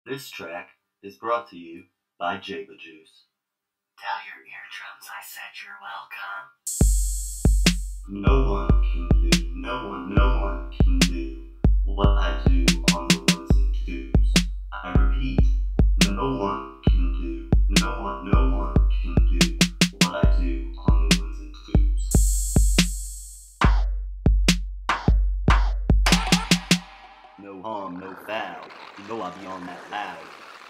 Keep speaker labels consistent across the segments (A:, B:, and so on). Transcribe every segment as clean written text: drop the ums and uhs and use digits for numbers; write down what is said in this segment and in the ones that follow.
A: This track is brought to you by Jayba Joo.
B: Tell your eardrums I said you're welcome.
A: No one can do what I do on the ones and twos. I repeat, no one can do what I do on the ones and twos. No harm, no foul. You know I be on that loud.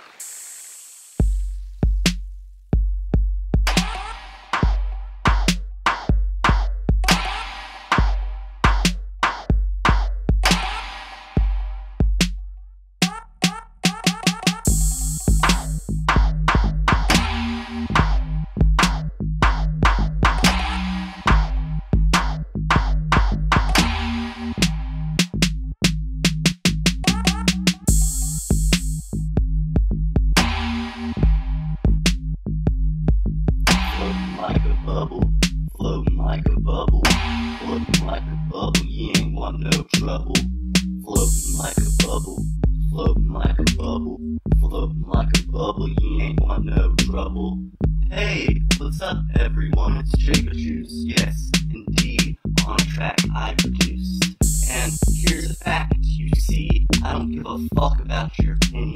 A: Floating like a bubble, floating like a bubble, you ain't want no trouble. Floating like a bubble, floating like a bubble, floating like a bubble, you ain't want no trouble. Hey, what's up everyone, it's Jayba Joo, yes, indeed, on a track I produced. And here's a fact, you see, I don't give a fuck about your opinion.